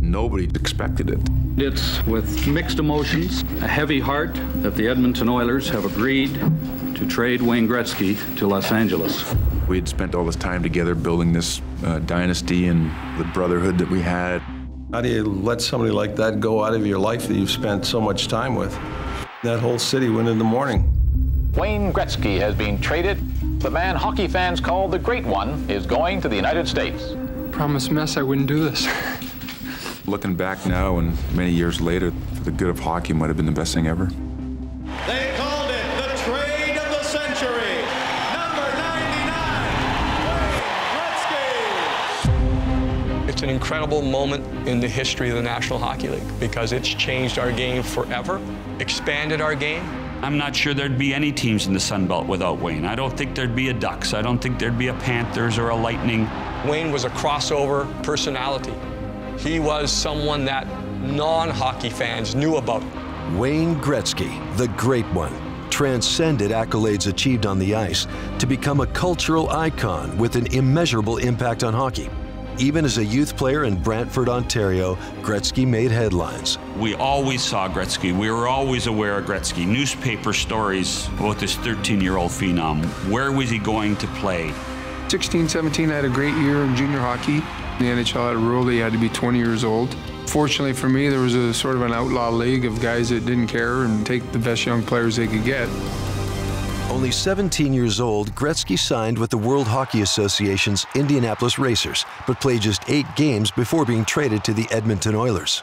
Nobody expected it. It's with mixed emotions, a heavy heart, that the Edmonton Oilers have agreed to trade Wayne Gretzky to Los Angeles. We had spent all this time together building this dynasty and the brotherhood that we had. How do you let somebody like that go out of your life that you've spent so much time with? That whole city went in the mourning. Wayne Gretzky has been traded. The man hockey fans call the Great One is going to the United States. Promised mess I wouldn't do this. Looking back now and many years later, for the good of hockey might have been the best thing ever. They called it the trade of the century. Number 99, Wayne Gretzky. It's an incredible moment in the history of the National Hockey League because it's changed our game forever, expanded our game. I'm not sure there'd be any teams in the Sun Belt without Wayne. I don't think there'd be a Ducks. I don't think there'd be a Panthers or a Lightning. Wayne was a crossover personality. He was someone that non-hockey fans knew about. Wayne Gretzky, the Great One, transcended accolades achieved on the ice to become a cultural icon with an immeasurable impact on hockey. Even as a youth player in Brantford, Ontario, Gretzky made headlines. We always saw Gretzky. We were always aware of Gretzky. Newspaper stories about this 13-year-old phenom. Where was he going to play? 16, 17, I had a great year in junior hockey. The NHL had a rule that you had to be 20 years old. Fortunately for me, there was a sort of an outlaw league of guys that didn't care and take the best young players they could get. Only 17 years old, Gretzky signed with the World Hockey Association's Indianapolis Racers, but played just 8 games before being traded to the Edmonton Oilers.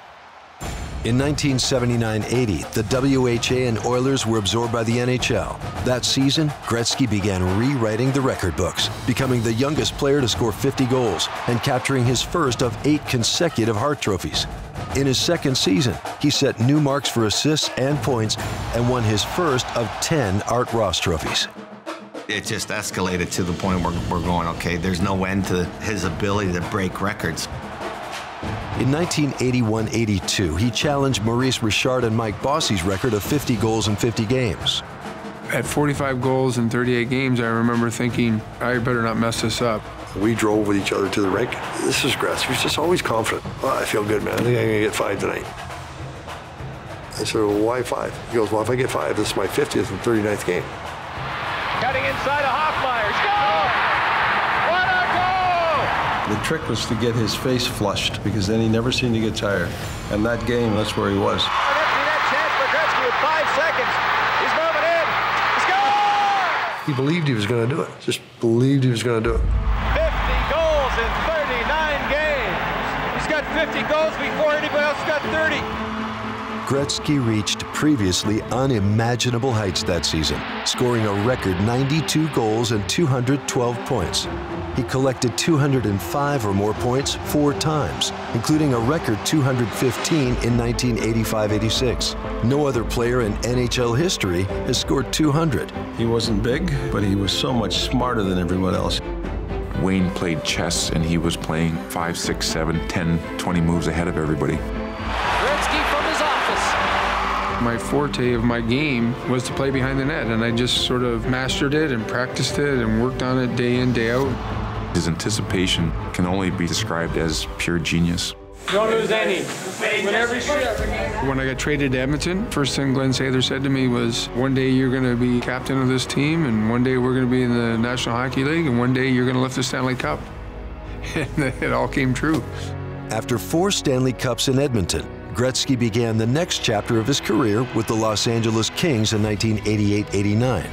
In 1979-80, the WHA and Oilers were absorbed by the NHL. That season, Gretzky began rewriting the record books, becoming the youngest player to score 50 goals and capturing his first of 8 consecutive Hart trophies. In his second season, he set new marks for assists and points and won his first of 10 Art Ross trophies. It just escalated to the point where we're going, okay, there's no end to his ability to break records. In 1981-82, he challenged Maurice Richard and Mike Bossy's record of 50 goals in 50 games. At 45 goals in 38 games, I remember thinking, I better not mess this up. We drove with each other to the rink. This is Gretzky. He's just always confident. Oh, I feel good, man. I think I'm going to get 5 tonight. I said, well, why 5? He goes, well, if I get 5, this is my 50th and 39th game. Cutting inside of Hoffmeyer. Score! What a goal! The trick was to get his face flushed because then he never seemed to get tired. And that game, that's where he was. That chance for Gretzky with 5 seconds. He's moving in. He scores! He believed he was going to do it. Just believed he was going to do it. 50 goals in 39 games. He's got 50 goals before anybody else got 30. Gretzky reached previously unimaginable heights that season, scoring a record 92 goals and 212 points. He collected 205 or more points 4 times, including a record 215 in 1985-86. No other player in NHL history has scored 200. He wasn't big, but he was so much smarter than everyone else. Wayne played chess and he was playing 5, 6, 7, 10, 20 moves ahead of everybody. Gretzky from his office. My forte of my game was to play behind the net, and I just sort of mastered it and practiced it and worked on it day in, day out. His anticipation can only be described as pure genius. Don't lose any. Win every shot. When I got traded to Edmonton, first thing Glenn Sather said to me was, one day you're going to be captain of this team, and one day we're going to be in the National Hockey League, and one day you're going to lift the Stanley Cup. And it all came true. After 4 Stanley Cups in Edmonton, Gretzky began the next chapter of his career with the Los Angeles Kings in 1988-89.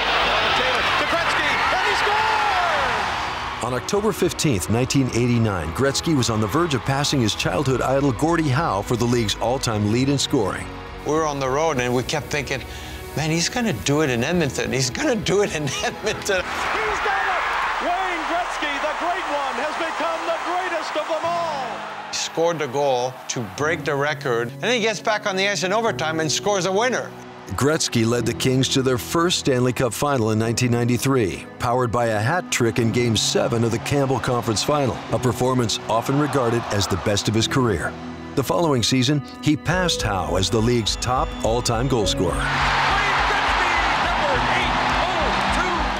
On October 15, 1989, Gretzky was on the verge of passing his childhood idol Gordie Howe for the league's all-time lead in scoring. We were on the road and we kept thinking, man, he's going to do it in Edmonton. He's going to do it in Edmonton. He's done it! Wayne Gretzky, the Great One, has become the greatest of them all. He scored the goal to break the record, and then he gets back on the ice in overtime and scores a winner. Gretzky led the Kings to their first Stanley Cup final in 1993, powered by a hat trick in Game 7 of the Campbell Conference Final, a performance often regarded as the best of his career. The following season, he passed Howe as the league's top all-time goal scorer.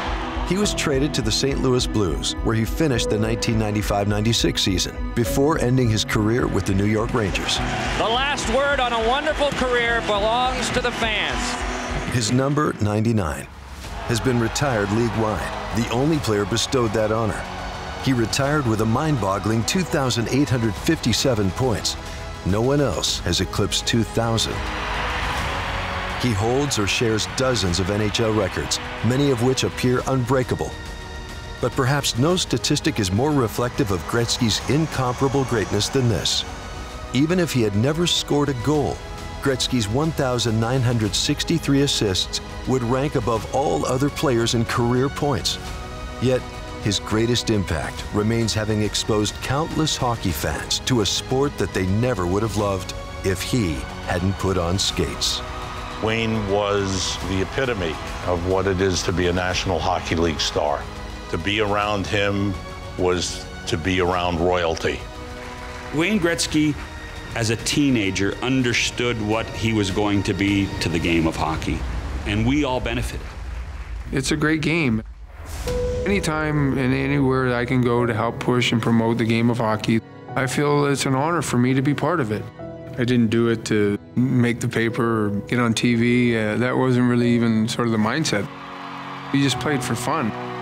He was traded to the St. Louis Blues, where he finished the 1995-96 season, before ending his career with the New York Rangers. The last word on a wonderful career belongs to the fans. His number 99 has been retired league-wide, the only player bestowed that honor. He retired with a mind-boggling 2,857 points. No one else has eclipsed 2,000. He holds or shares dozens of NHL records, many of which appear unbreakable. But perhaps no statistic is more reflective of Gretzky's incomparable greatness than this. Even if he had never scored a goal, Gretzky's 1,963 assists would rank above all other players in career points. Yet, his greatest impact remains having exposed countless hockey fans to a sport that they never would have loved if he hadn't put on skates. Wayne was the epitome of what it is to be a National Hockey League star. To be around him was to be around royalty. Wayne Gretzky, as a teenager, understood what he was going to be to the game of hockey, and we all benefited. It's a great game. Anytime and anywhere I can go to help push and promote the game of hockey, I feel it's an honor for me to be part of it. I didn't do it to make the paper or get on TV. That wasn't really even sort of the mindset. We just played for fun.